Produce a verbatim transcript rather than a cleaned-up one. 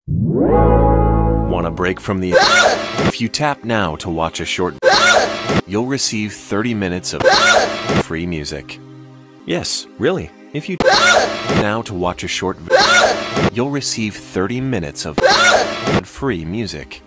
Want a break from the If you tap now to watch a short you'll receive thirty minutes of free music. Yes, really. If you tap now to watch a short you'll receive thirty minutes of free music.